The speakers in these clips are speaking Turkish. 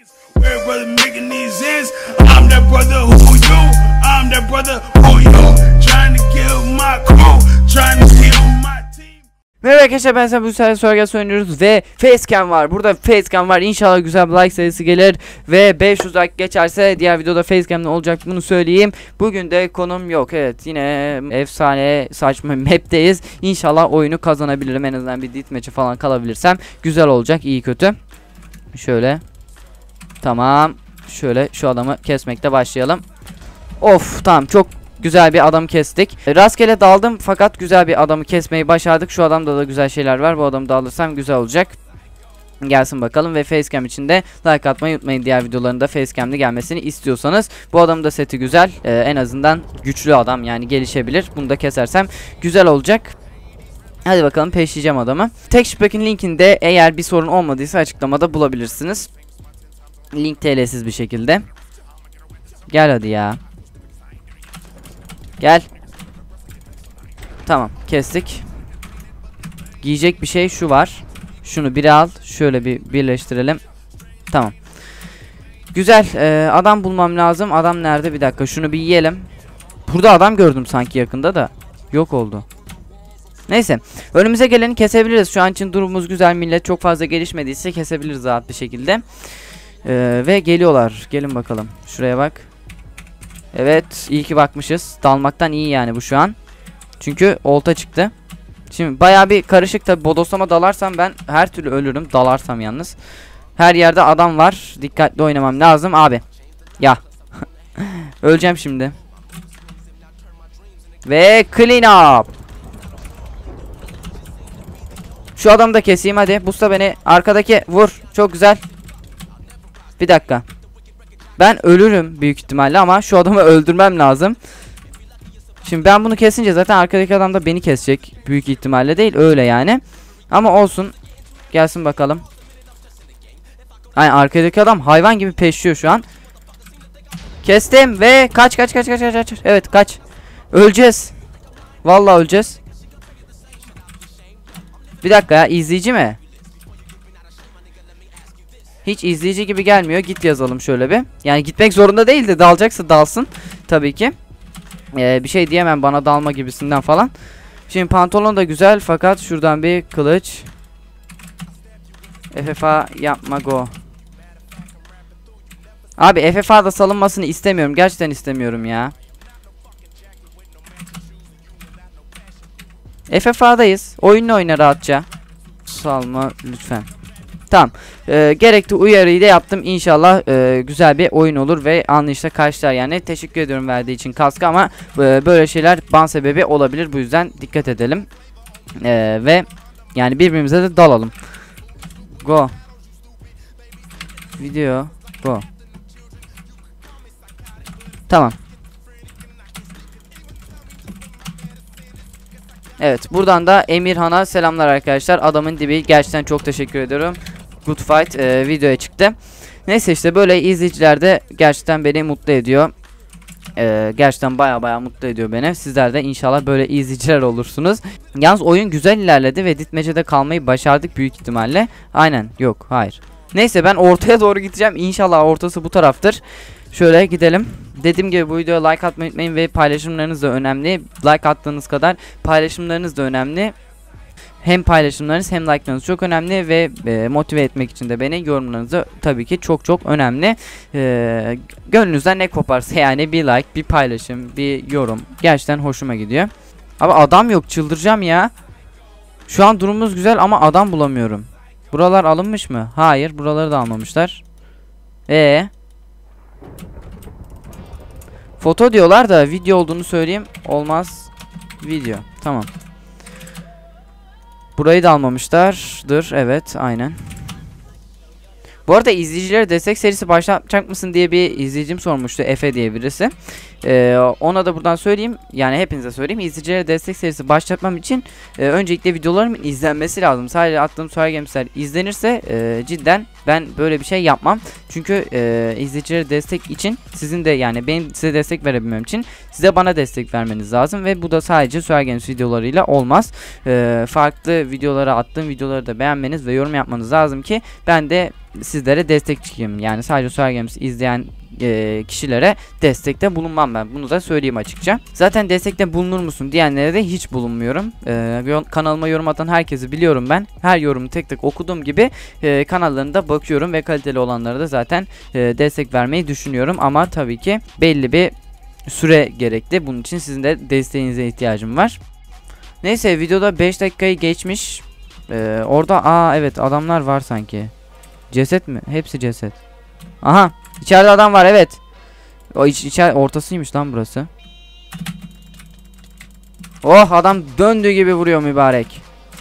We're brother making these ends. I'm that brother who you. I'm that brother who you. Trying to kill my crew. Trying to kill my team. Merhaba arkadaşlar, ben bu sefer Sorgas oynuyoruz ve facecam var. Burada facecam var. İnşallah güzel bir like sayısı gelir ve 500 like geçerse diğer videoda facecam'da olacak, bunu söyleyeyim. Bugün de konum yok. Evet, yine efsane saçma map'teyiz. İnşallah oyunu kazanabilirim. En azından bir deathmatch'e falan kalabilirsem güzel olacak, iyi kötü. Şöyle. Tamam. Şöyle şu adamı kesmekte başlayalım. Of, tamam, çok güzel bir adam kestik. Rastgele daldım fakat güzel bir adamı kesmeyi başardık. Şu adamda da güzel şeyler var. Bu adamı da alırsam güzel olacak. Gelsin bakalım ve facecam için de like atmayı unutmayın. Diğer videolarında facecam'li gelmesini istiyorsanız. Bu adamın da seti güzel. En azından güçlü adam, yani gelişebilir. Bunu da kesersem güzel olacak. Hadi bakalım, peşleyeceğim adamı. Texture Pack'in linkini de eğer bir sorun olmadıysa açıklamada bulabilirsiniz. Link TL'siz bir şekilde. Gel hadi ya. Gel. Tamam, kestik. Giyecek bir şey şu var. Şunu bir al. Şöyle bir birleştirelim. Tamam. Güzel. Adam bulmam lazım. Adam nerede? Bir dakika. Şunu bir yiyelim. Burada adam gördüm sanki yakında da. Yok oldu. Neyse. Önümüze geleni kesebiliriz. Şu an için durumumuz güzel. Millet çok fazla gelişmediyse kesebiliriz rahat bir şekilde. Ve geliyorlar. Gelin bakalım. Şuraya bak. Evet, iyi ki bakmışız. Dalmaktan iyi yani bu şu an. Çünkü olta çıktı. Şimdi bayağı bir karışık tabi. Bodoslama dalarsam ben her türlü ölürüm. Dalarsam yalnız. Her yerde adam var. Dikkatli oynamam lazım abi. Ya. Öleceğim şimdi. Ve clean up. Şu adamı da keseyim hadi. Busta beni. Arkadaki vur. Çok güzel. Bir dakika. Ben ölürüm büyük ihtimalle ama şu adamı öldürmem lazım. Şimdi ben bunu kesince zaten arkadaki adam da beni kesecek. Büyük ihtimalle değil, öyle yani. Ama olsun. Gelsin bakalım. Yani arkadaki adam hayvan gibi peşliyor şu an. Kestim ve kaç. Evet, kaç. Öleceğiz. Vallahi öleceğiz. Bir dakika ya, izleyici mi? Hiç izleyici gibi gelmiyor. Git yazalım şöyle bir. Yani gitmek zorunda değil de dalacaksa dalsın. Tabii ki. Bir şey diyemem bana dalma gibisinden falan. Şimdi pantolon da güzel fakat şuradan bir kılıç. FFA yapma go. Abi FFA'da salınmasını istemiyorum. Gerçekten istemiyorum ya. FFA'dayız. Oyunla oyna rahatça. Salma lütfen. Tamam. Gerekli uyarıyı da yaptım. İnşallah güzel bir oyun olur ve anlayışla karşılar yani. Teşekkür ediyorum verdiği için kaskı ama böyle şeyler ban sebebi olabilir. Bu yüzden dikkat edelim. Ve yani birbirimize de dalalım. Go. Video. Go. Tamam. Evet, buradan da Emirhan'a selamlar arkadaşlar. Adamın dibi, gerçekten çok teşekkür ediyorum. Good fight videoya çıktı. Neyse işte böyle izleyiciler de gerçekten beni mutlu ediyor. Gerçekten baya mutlu ediyor beni. Sizler de inşallah böyle izleyiciler olursunuz. Yalnız oyun güzel ilerledi ve ditmecede kalmayı başardık büyük ihtimalle. Aynen, yok, hayır. Neyse, ben ortaya doğru gideceğim. İnşallah ortası bu taraftır. Şöyle gidelim. Dediğim gibi bu videoya like atmayı unutmayın ve paylaşımlarınız da önemli. Like attığınız kadar paylaşımlarınız da önemli. Hem paylaşımlarınız hem like'larınız çok önemli ve motive etmek için de beni, yorumlarınız da tabii ki çok önemli. Gönlünüzden ne koparsa yani, bir like, bir paylaşım, bir yorum gerçekten hoşuma gidiyor. Ama adam yok, çıldıracağım ya. Şu an durumumuz güzel ama adam bulamıyorum. Buralar alınmış mı? Hayır, buraları da almamışlar. Foto diyorlar da video olduğunu söyleyeyim. Olmaz. Video. Tamam. Burayı da almamışlardır. Evet, aynen. Bu arada izleyicilere destek serisi başlatacak mısın diye bir izleyicim sormuştu. Efe diye birisi. Ona da buradan söyleyeyim. Yani hepinize söyleyeyim. İzleyicilere destek serisi başlatmam için öncelikle videolarımın izlenmesi lazım. Sadece attığım Sorgams'ler izlenirse cidden ben böyle bir şey yapmam. Çünkü izleyicilere destek için sizin de, yani benim size destek verebilmem için size bana destek vermeniz lazım. Ve bu da sadece Sorgams videolarıyla olmaz. Farklı videolara attığım videoları da beğenmeniz ve yorum yapmanız lazım ki ben de sizlere destekçiyim. Yani sadece Soyar Games'i izleyen kişilere destekte bulunmam ben. Bunu da söyleyeyim açıkça. Zaten destekte bulunur musun diyenlere de hiç bulunmuyorum. Kanalıma yorum atan herkesi biliyorum ben. Her yorumu tek tek okuduğum gibi kanallarında bakıyorum ve kaliteli olanlara da zaten destek vermeyi düşünüyorum. Ama tabii ki belli bir süre gerekli. Bunun için sizin de desteğinize ihtiyacım var. Neyse, videoda 5 dakikayı geçmiş. Orada evet adamlar var sanki. Ceset mi? Hepsi ceset. Aha, içeride adam var, evet. O ortasıymış lan burası. Oh, adam döndüğü gibi vuruyor mübarek.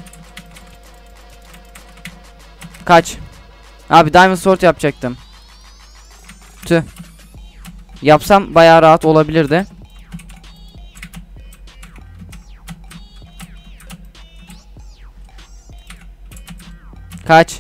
Kaç. Abi Diamond Sword yapacaktım. Tüh. Yapsam bayağı rahat olabilirdi. Kaç.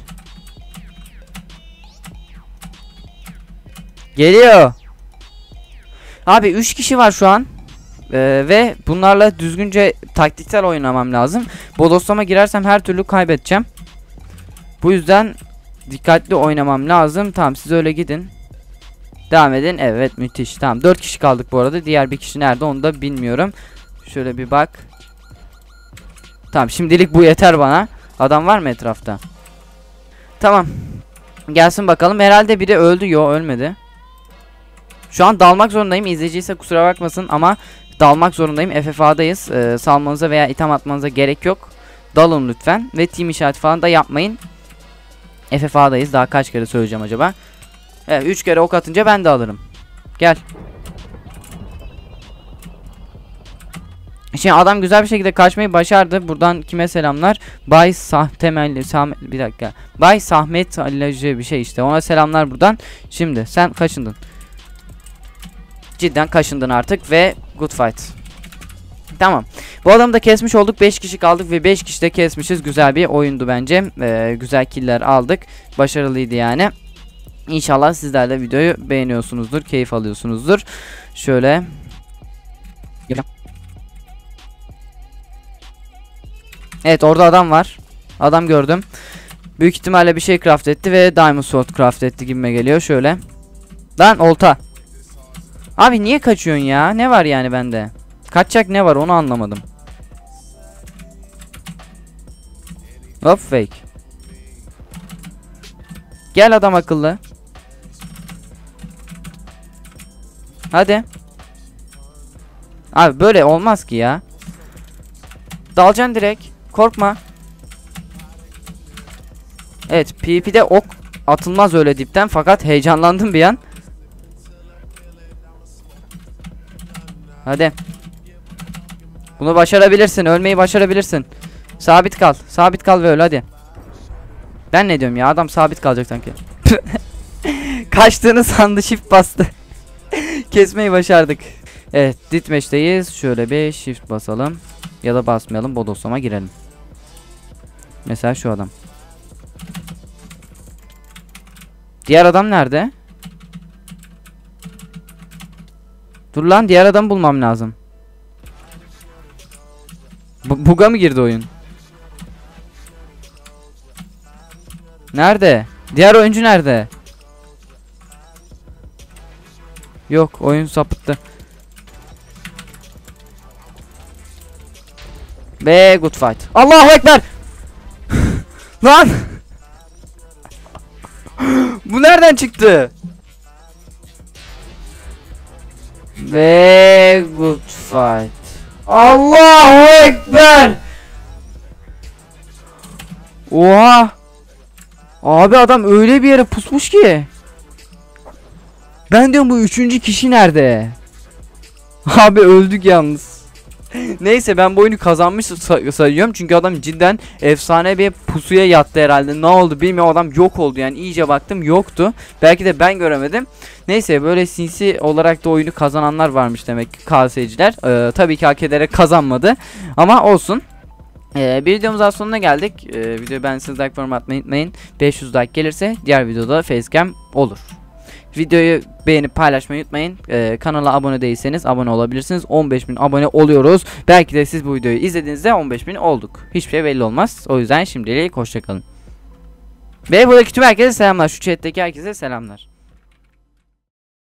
Geliyor. Abi 3 kişi var şu an. Ve bunlarla düzgünce taktiksel oynamam lazım. Bodoslama girersem her türlü kaybedeceğim. Bu yüzden dikkatli oynamam lazım. Tamam, siz öyle gidin. Devam edin. Evet, müthiş. Tamam, 4 kişi kaldık bu arada. Diğer bir kişi nerede onu da bilmiyorum. Şöyle bir bak. Tamam, şimdilik bu yeter bana. Adam var mı etrafta? Tamam. Gelsin bakalım. Herhalde biri öldü. Yo, ölmedi. Şu an dalmak zorundayım. İzleyici ise kusura bakmasın ama dalmak zorundayım. FFA'dayız. Salmanıza veya item atmanıza gerek yok. Dalın lütfen. Ve team işareti falan da yapmayın. FFA'dayız. Daha kaç kere söyleyeceğim acaba? Evet, 3 kere ok atınca ben de alırım. Gel. Şimdi adam güzel bir şekilde kaçmayı başardı. Buradan kime selamlar? Bay bir dakika. Bay Sahmet Alacı bir şey işte. Ona selamlar buradan. Şimdi sen kaçındın. Cidden kaşındın artık ve good fight. Tamam. Bu adamı da kesmiş olduk. 5 kişi kaldık ve 5 kişi de kesmişiz. Güzel bir oyundu bence. Güzel killer aldık. Başarılıydı yani. İnşallah sizler de videoyu beğeniyorsunuzdur. Keyif alıyorsunuzdur. Şöyle. Evet, orada adam var. Adam gördüm. Büyük ihtimalle bir şey craft etti ve Diamond Sword craft etti gibime geliyor. Şöyle. Lan olta. Abi niye kaçıyorsun ya? Ne var yani bende? Kaçacak ne var onu anlamadım. Hop, fake. Gel adam akıllı. Hadi. Abi böyle olmaz ki ya. Dalacaksın direkt. Korkma. Evet, PvP'de ok atılmaz öyle dipten, fakat heyecanlandım bir an. Hadi. Bunu başarabilirsin. Ölmeyi başarabilirsin. Sabit kal. Sabit kal ve öl hadi. Ben ne diyorum ya, adam sabit kalacak sanki. Kaçtığını sandı, shift bastı. Kesmeyi başardık. Evet, ditmeşteyiz. Şöyle bir shift basalım. Ya da basmayalım, bodoslama girelim. Mesela şu adam. Diğer adam nerede? Dur lan, diğer adamı bulmam lazım. Bug'a mı girdi oyun? Nerede? Diğer oyuncu nerede? Yok, oyun sapıttı. Ve good fight. Allahu Ekber. Lan. Bu nereden çıktı? Ve good fight. Allahu Ekber. Oha. Abi adam öyle bir yere pusmuş ki. Ben diyorum bu üçüncü kişi nerede? Abi öldük yalnız. Neyse, ben bu oyunu kazanmış sayıyorum çünkü adam cidden efsane bir pusuya yattı herhalde. Ne oldu bilmiyorum, adam yok oldu yani, iyice baktım yoktu. Belki de ben göremedim. Neyse, böyle sinsi olarak da oyunu kazananlar varmış demek ki, KS'ciler. Tabii ki hak ederek kazanmadı ama olsun. Bir videomuz daha sonuna geldik. Videoyu beğendiyseniz like yorum atmayı unutmayın. 500 like gelirse diğer videoda facecam olur. Videoyu beğenip paylaşmayı unutmayın. Kanala abone değilseniz abone olabilirsiniz. 15.000 abone oluyoruz. Belki de siz bu videoyu izlediğinizde 15.000 olduk. Hiçbir şey belli olmaz. O yüzden şimdilik hoşçakalın. Ve buradaki tüm herkese selamlar. Şu chat'teki herkese selamlar.